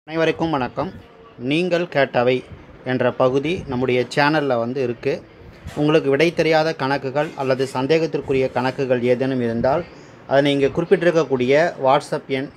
அனைவருக்கும் வணக்கம். நீங்கள் கேட்டவை என்ற பகுதி நம்முடைய சேனலில் இருக்குது. உங்களுக்கு விடை தெரியாத கணக்குகள் அல்லது சந்தேகத்திற்குரிய கணக்குகள் ஏதேனும் இருந்தால் அதை நீங்கள் குறிப்பிட்டிருக்கக்கூடிய வாட்ஸ்அப் எண்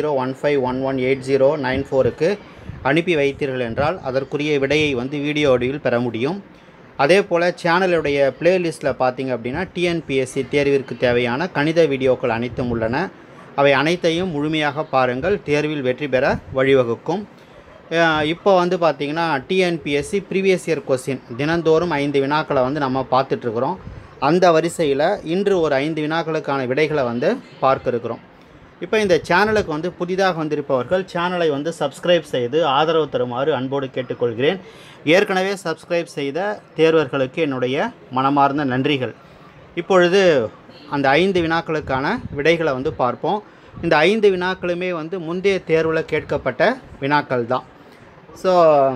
8015118094க்கு அனுப்பி வைத்தீர்கள் என்றால் அதற்குரிய விடையை வீடியோ வடிவில் பெற முடியும். அதே போல் சேனலுடைய பிளேலிஸ்ட்டில் பார்த்தீங்க அப்படின்னா டிஎன்பிஎஸ்சி தேர்விற்கு தேவையான கணித வீடியோக்கள் அனைத்தும் உள்ளன. அவை அனைத்தையும் முழுமையாக பாருங்கள், தேர்வில் வெற்றி பெற வழிவகுக்கும். இப்போ பார்த்திங்கன்னா டிஎன்பிஎஸ்சி ப்ரீவியஸ் இயர் கொஸ்டின் தினந்தோறும் 5 வினாக்களை நம்ம பார்த்துட்ருக்குறோம். அந்த வரிசையில் இன்று ஒரு 5 வினாக்களுக்கான விடைகளை பார்க்க இருக்கிறோம். இப்போ இந்த சேனலுக்கு புதிதாக வந்திருப்பவர்கள் சேனலை சப்ஸ்கிரைப் செய்து ஆதரவு தருமாறு அன்போடு கேட்டுக்கொள்கிறேன். ஏற்கனவே சப்ஸ்கிரைப் செய்த தேர்வர்களுக்கு என்னுடைய மனமார்ந்த நன்றிகள். இப்பொழுது அந்த 5 வினாக்களுக்கான விடைகளை பார்ப்போம். இந்த 5 வினாக்களுமே முந்தைய தேர்வில் கேட்கப்பட்ட வினாக்கள் தான். ஸோ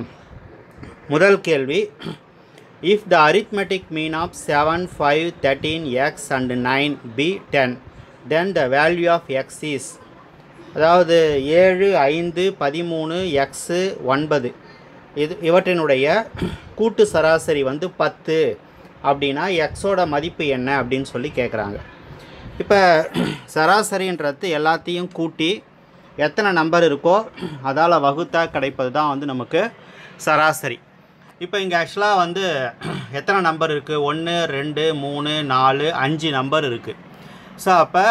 முதல் கேள்வி, if the arithmetic mean of 7, 5, 13, x and 9 be 10, then the value of x is, அதாவது 7, 5, 13, x 9 இவற்றினுடைய கூட்டு சராசரி 10 அப்படின்னா எக்ஸோட மதிப்பு என்ன அப்படின்னு சொல்லி கேட்குறாங்க. இப்போ சராசரின்றது எல்லாத்தையும் கூட்டி எத்தனை நம்பர் இருக்கோ அதால் வகுத்தா கிடைப்பது தான் நமக்கு சராசரி. இப்போ இங்கே ஆக்சுவலாக எத்தனை நம்பர் இருக்குது? 1, 2, 3, 4, 5 நம்பர் இருக்குது. ஸோ அப்போ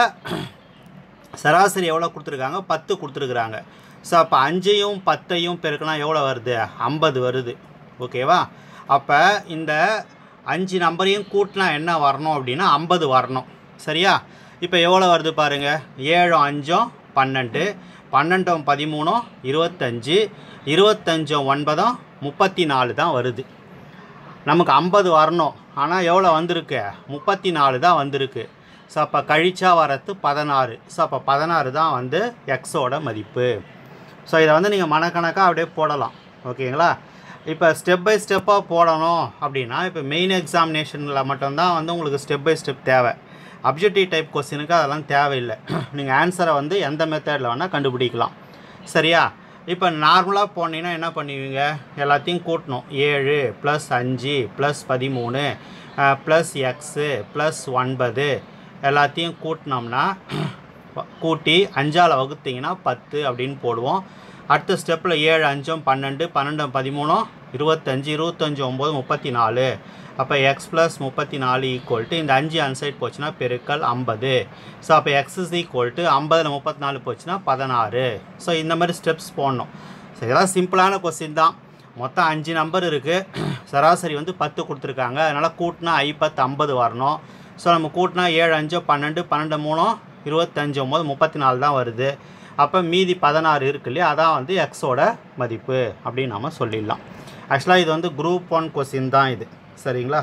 சராசரி எவ்வளோ கொடுத்துருக்காங்க? 10 கொடுத்துருக்குறாங்க. ஸோ அப்போ 5ஐயும் 10ஐயும் பெருக்கினா எவ்வளோ வருது? 50 வருது. ஓகேவா? அப்போ இந்த 5 நம்பரையும் கூட்டினா என்ன வரணும் அப்படின்னா 50 வரணும். சரியா? இப்போ எவ்வளோ வருது பாருங்கள். 7 5 12, 12 13 25, 25 9 34 தான் வருது. நமக்கு 50 வரணும், ஆனால் எவ்வளோ வந்திருக்கு? 34 தான் வந்திருக்கு. ஸோ அப்போ கழிச்சா வரது 16. ஸோ அப்போ 16 தான் எக்ஸோட மதிப்பு. ஸோ இதை நீங்கள் மனக்கணக்காக அப்படியே போடலாம். ஓகேங்களா? இப்போ ஸ்டெப் பை ஸ்டெப்பாக போடணும் அப்படின்னா இப்போ மெயின் எக்ஸாமினேஷனில் மட்டும்தான் உங்களுக்கு ஸ்டெப் பை ஸ்டெப் தேவை. அப்ஜெக்டிவ் டைப் கொஸ்டினுக்கு அதெல்லாம் தேவையில்லை. நீங்கள் ஆன்சரை எந்த மெத்தடில் வேணால் கண்டுபிடிக்கலாம். சரியா? இப்போ நார்மலாக போனீங்கன்னா என்ன பண்ணுவீங்க? எல்லாத்தையும் கூட்டணும். 7 + 5 + 13 + எக்ஸு + 9 எல்லாத்தையும் கூட்டினோம்னா கூட்டி 5ஆல் வகுத்திங்கன்னா 10 அப்படின்னு போடுவோம். அடுத்த ஸ்டெப்பில் 7 5 12, 12 13 25, 25 9 34. அப்போ எக்ஸ் + 34 = இந்த 5 அன்சைட் போச்சுன்னா பெருக்கல் 50. ஸோ அப்போ எக்ஸ் = 50ல் 34 போச்சுன்னா 16. ஸோ இந்த மாதிரி ஸ்டெப்ஸ் போடணும். ஸோ இதெல்லாம் சிம்பிளான கொஸ்டின் தான். மொத்தம் 5 நம்பர் இருக்குது. சராசரி 10 கொடுத்துருக்காங்க. அதனால் கூட்டினா 50 வரணும். ஸோ நம்ம கூட்டினா 7 5 12, 12 3 25 9 34 தான் வருது. அப்போ மீதி 16 இருக்கு இல்லையா, அதான் எக்ஸோட மதிப்பு அப்படின்னு நம்ம சொல்லிடலாம். ஆக்சுவலாக இது குரூப் 1 கொஸ்டின் தான் இது. சரிங்களா?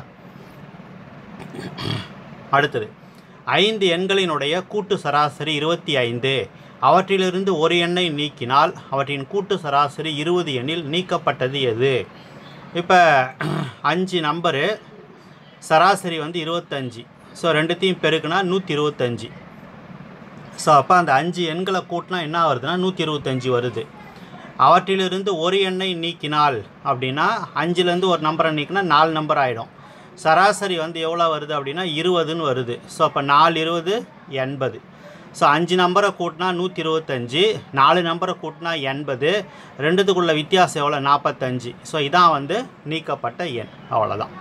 அடுத்தது 5 எண்களினுடைய கூட்டு சராசரி 25. அவற்றிலிருந்து ஒரு எண்ணை நீக்கினால் அவற்றின் கூட்டு சராசரி 20 எண்ணில் நீக்கப்பட்டது எது? இப்போ 5 நம்பரு சராசரி 25. ஸோ ரெண்டுத்தையும் பெருக்குனா 125. ஸோ அப்போ அந்த 5 எண்களை கூட்டினா என்ன வருதுன்னா 125 வருது. அவற்றிலிருந்து ஒரு எண்ணை நீக்கினால் அப்படின்னா 5லேருந்து ஒரு நம்பரை நீக்கினா 4 நம்பர் ஆகிடும். சராசரி எவ்வளோ வருது அப்படின்னா 20ன்னு வருது. ஸோ அப்போ 4 20 80. ஸோ 5 நம்பரை கூட்டினா 125, 4 நம்பரை கூட்டினா 80. ரெண்டுத்துக்குள்ள வித்தியாசம் எவ்வளோ? 45. ஸோ இதான் நீக்கப்பட்ட எண். அவ்வளோதான்.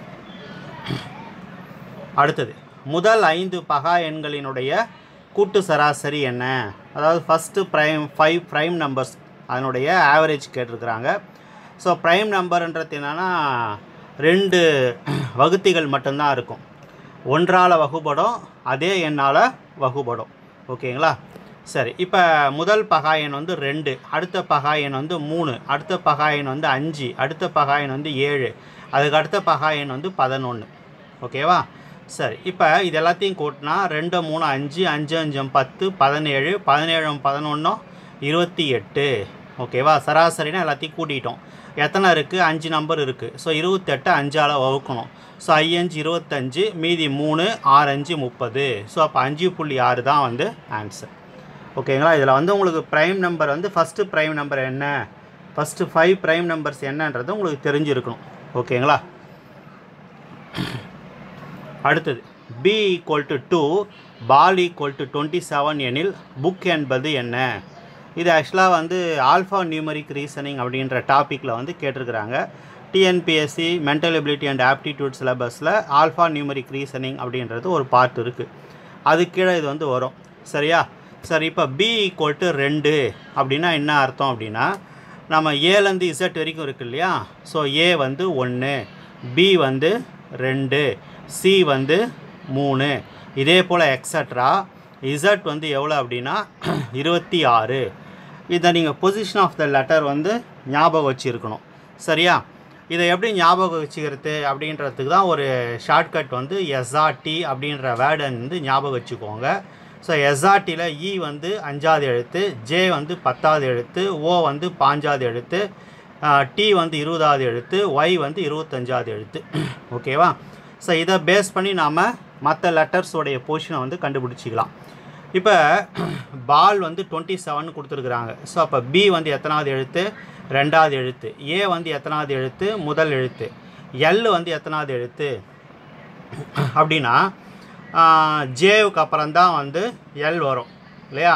அடுத்தது முதல் 5 பகா எண்களினுடைய கூட்டு சராசரி என்ன? அதாவது ஃபஸ்ட்டு 5 ப்ரைம் நம்பர்ஸ் அதனுடைய ஆவரேஜ் கேட்டிருக்கிறாங்க. ஸோ ப்ரைம் நம்பர்ன்றது என்னென்னா 2 வகுத்திகள் மட்டும்தான் இருக்கும். 1ஆல் வகுப்படும், அதே எண்ணால் வகுப்படும். ஓகேங்களா? சரி, இப்போ முதல் பகா எண் 2, அடுத்த பகா எண் 3, அடுத்த பகா எண் 5, அடுத்த பகா எண் 7, அதுக்கு அடுத்த பகா எண் 11. ஓகேவா? சரி, இப்போ இது எல்லாத்தையும் கூட்டினா 2 3 5, 5 5 10, 17, 17 11 28. ஓகேவா? சராசரினா எல்லாத்தையும் கூட்டிட்டோம். எத்தனை இருக்குது? 5 நம்பர் இருக்குது. ஸோ 28 5ஆல் வகுக்கணும். ஸோ 5 25, மீதி 3 6 5 30. ஸோ அப்போ 5.6 தான் ஆன்சர். ஓகேங்களா. இதில் வந்து உங்களுக்கு ப்ரைம் நம்பர் வந்து ஃபஸ்ட்டு ப்ரைம் நம்பர் என்ன, ஃபஸ்ட்டு 5 ப்ரைம் நம்பர்ஸ் என்னன்றது உங்களுக்கு தெரிஞ்சிருக்கணும். ஓகேங்களா. அடுத்தது b = 2 பால் = 27 எனில் புக் என்பது என்ன. இது ஆக்சுவலாக வந்து ஆல்ஃபா நியூமரிக் ரீசனிங் அப்படின்ற டாப்பிக்கில் வந்து கேட்டிருக்கிறாங்க. TNPSC mental ability and aptitude சிலபஸில் ஆல்ஃபா நியூமரிக் ரீசனிங் அப்படின்றது ஒரு பார்ட் இருக்குது. அது கீழே இது வந்து வரும். சரியா. சரி, இப்போ b = 2 அப்படின்னா என்ன அர்த்தம் அப்படின்னா, நம்ம ஏலேருந்து இசட் வரைக்கும் இருக்குது இல்லையா. ஸோ a வந்து 1, b வந்து 2, c வந்து 3, இதே போல் எக்ஸட்ரா. இசட் வந்து எவ்வளோ அப்படின்னா 26. இதை நீங்கள் பொசிஷன் ஆஃப் த லெட்டர் வந்து ஞாபகம் வச்சுருக்கணும். சரியா. இதை எப்படி ஞாபகம் வச்சுக்கிறது அப்படின்றதுக்கு தான் ஒரு ஷார்ட்கட் வந்து எஸ்ஆர்டி அப்படின்ற வேர்டை வந்து ஞாபகம் வச்சுக்கோங்க. ஸோ எஸ்ஆர்டியில் இ வந்து 5வது எழுத்து, ஜே வந்து 10வது எழுத்து, ஓ வந்து 5வது எழுத்து, டி வந்து 20வது எழுத்து, ஒய் வந்து 25வது எழுத்து. ஓகேவா. ஸோ இதை பேஸ் பண்ணி நாம் மற்ற லெட்டர்ஸோடைய பொசிஷனை வந்து கண்டுபிடிச்சிக்கலாம். இப்போ பால் வந்து 27 கொடுத்துருக்குறாங்க. ஸோ அப்போ பி வந்து எத்தனாவது எழுத்து, 2வது எழுத்து, ஏ வந்து எத்தனாவது எழுத்து, முதல் எழுத்து, எல் வந்து எத்தனாவது எழுத்து அப்படின்னா ஜேவுக்கு அப்புறம் தான் வந்து எல் வரும் இல்லையா.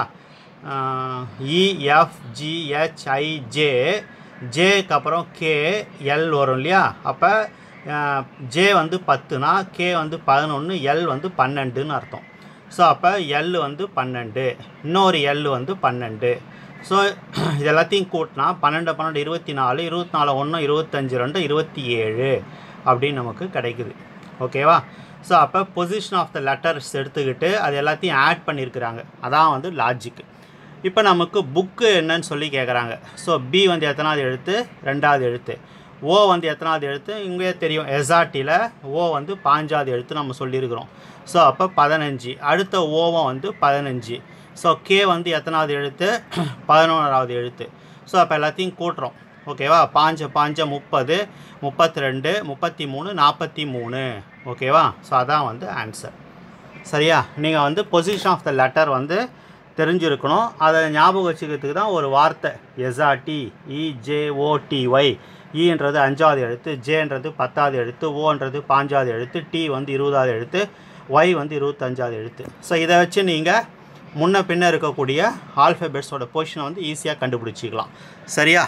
இஎஃப்ஜிஹெச்ஐஜே, ஜேக்கு அப்புறம் கே, எல் வரும் இல்லையா. அப்போ ஜே வந்து 10னா கே வந்து 11, எல் வந்து 12ன்னு அர்த்தம். ஸோ அப்போ எல் வந்து 12, இன்னொரு எல் வந்து 12. ஸோ இது எல்லாத்தையும் கூட்டினா 12 12 24, 24 1 25 2 27 அப்படின்னு நமக்கு கிடைக்குது. ஓகேவா. ஸோ அப்போ பொசிஷன் ஆஃப் த லெட்டர்ஸ் எடுத்துக்கிட்டு அது எல்லாத்தையும் ஆட் பண்ணியிருக்கிறாங்க. அதான் வந்து லாஜிக். இப்போ நமக்கு புக்கு என்னன்னு சொல்லி கேட்குறாங்க. ஸோ பி வந்து எத்தனாவது எழுத்து, 2வது எழுத்து, ஓ வந்து எத்தனாவது எழுத்து, இங்கே தெரியும் எஸ்ஆர்டியில் ஓ வந்து 5வது எழுத்து நம்ம சொல்லியிருக்கிறோம். ஸோ அப்போ 15, அடுத்த ஓவம் வந்து 15. ஸோ கே வந்து எத்தனாவது எழுத்து, 11வது எழுத்து. ஸோ அப்போ எல்லாத்தையும் கூட்டுறோம். ஓகேவா. 5 5 30, 32, 33, 43. ஓகேவா. ஸோ அதான் வந்து ஆன்சர். சரியா. நீங்கள் வந்து பொசிஷன் ஆஃப் த லெட்டர் வந்து தெரிஞ்சிருக்கணும். அதை ஞாபகம் வச்சுக்கிறதுக்கு தான் ஒரு வார்த்தை எஸ்ஆர்டி, இஜேஓடிஒய். ஈன்றது 5வது எழுத்து, ஜேன்றது 10வது எழுத்து, ஓன்றது 5வது எழுத்து, டி வந்து 20வது எழுத்து, ஒய் வந்து 25வது எழுத்து. ஸோ இதை வச்சு நீங்கள் முன்ன பின்ன இருக்கக்கூடிய ஆல்ஃபபெட்ஸோட பொசிஷனை வந்து ஈஸியாக கண்டுபிடிச்சிக்கலாம். சரியா.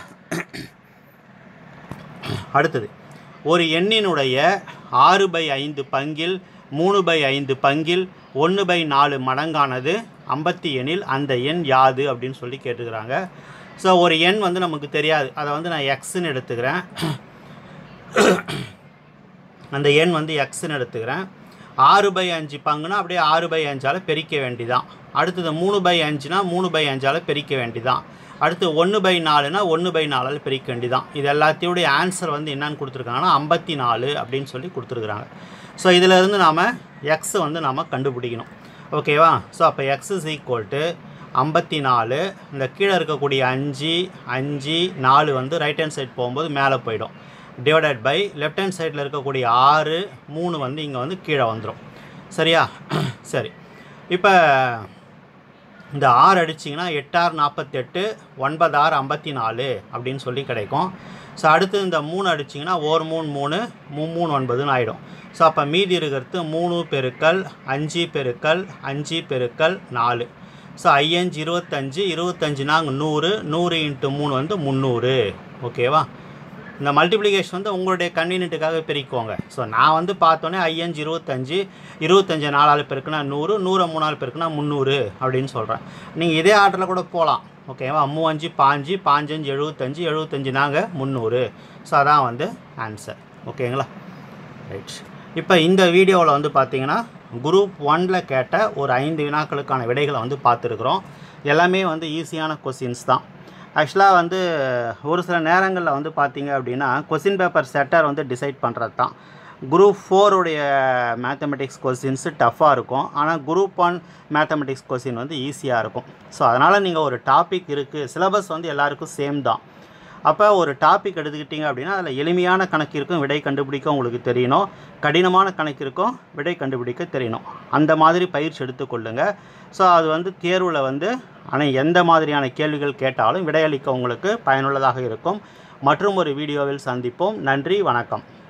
அடுத்தது, ஒரு எண்ணினுடைய 6/5 பங்கில் 3/5 பங்கில் 1/4 மடங்கானது 50 எனில் அந்த எண் யாது அப்படின்னு சொல்லி கேட்டுக்கிறாங்க. ஸோ ஒரு எண் வந்து நமக்கு தெரியாது, அதை வந்து நான் எக்ஸ்ன்னு எடுத்துக்கிறேன். அந்த எண் வந்து எக்ஸ்ன்னு எடுத்துக்கிறேன். 6/5 பங்குனா அப்படியே 6/5ஆல் பெருக்க வேண்டிதான். அடுத்தது 3/5னா 3/5ஆல் பெருக்க வேண்டிதான். அடுத்து 1/4னா 1/4ஆல் பெருக்க வேண்டிதான். இது எல்லாத்தையோடைய ஆன்சர் வந்து என்னன்னு கொடுத்துருக்காங்கன்னா 54 அப்படின்னு சொல்லி கொடுத்துருக்குறாங்க. ஸோ இதிலேருந்து நாம் எக்ஸ் வந்து நாம் கண்டுபிடிக்கணும். ஓகேவா. ஸோ அப்போ எக்ஸ் இஸ் ஈக்குவல் டு 54. இந்த கீழே இருக்கக்கூடிய 5 5 4 வந்து ரைட் ஹேண்ட் சைட் போகும்போது மேலே போயிடும். டிவைடட் பை லெஃப்ட் ஹேண்ட் சைடில் இருக்கக்கூடிய 6 3 வந்து இங்கே வந்து கீழே வந்துடும். சரியா. சரி, இப்போ இந்த 6 அடிச்சிங்கன்னா 8 6 48, 9 6 54 அப்படின்னு சொல்லி கிடைக்கும். ஸோ அடுத்து இந்த 3 அடிச்சிங்கன்னா 1 3 3 3 9ன்னு ஆகிடும். ஸோ அப்போ மீதி இருக்கிறது 3 பெருக்கல் 5 பெருக்கல் 5 பெருக்கல் 4. ஸோ 5 25, 25 100, 100 × 3 வந்து 300. ஓகேவா. இந்த மல்டிப்ளிகேஷன் வந்து உங்களுடைய கன்வீனியன்ட்டுக்காக பிரிக்குவாங்க. ஸோ நான் வந்து பார்த்தோன்னே 5 25, 25 4ஆல் பெருக்குனா 100, 100 3ஆல் பெருக்குனா 300 அப்படின்னு சொல்கிறேன். நீங்கள் இதே ஆர்டரில் கூட போகலாம். ஓகேவா. 3 5 5 5 75, 75 நாங்கள் 300. ஸோ அதான் வந்து ஆன்சர். ஓகேங்களா. ரைட். இப்போ இந்த வீடியோவில் வந்து பார்த்தீங்கன்னா குரூப் 1ல் கேட்ட ஒரு 5 வினாக்களுக்கான விடைகளை வந்து பார்த்துருக்குறோம். எல்லாமே வந்து ஈஸியான கொஸ்டின்ஸ் தான். ஆக்சுவலாக வந்து ஒரு சில நேரங்களில் வந்து பார்த்திங்க அப்படின்னா கொஸ்டின் பேப்பர் செட்டர் வந்து டிசைட் பண்ணுறது தான். குரூப் 4உடைய மேத்தமெட்டிக்ஸ் கொஸ்டின்ஸு டஃப்பாக இருக்கும். ஆனால் குரூப் 1 மேத்தமெட்டிக்ஸ் கொஸ்டின் வந்து ஈஸியாக இருக்கும். ஸோ அதனால் நீங்கள் ஒரு டாபிக் இருக்குது, சிலபஸ் வந்து எல்லாருக்கும் சேம் தான். அப்போ ஒரு டாபிக் எடுத்துக்கிட்டிங்க அப்படின்னா அதில் எளிமையான கணக்கு இருக்கும், விடை கண்டுபிடிக்க உங்களுக்கு தெரியணும். கடினமான கணக்கு இருக்கும், விடை கண்டுபிடிக்க தெரியணும். அந்த மாதிரி பயிற்சி எடுத்துக்கொள்ளுங்கள். ஸோ அது வந்து தேர்வில் வந்து எந்த மாதிரியான கேள்விகள் கேட்டாலும் விடையளிக்க உங்களுக்கு பயனுள்ளதாக இருக்கும். மற்றும் ஒரு வீடியோவில் சந்திப்போம். நன்றி, வணக்கம்.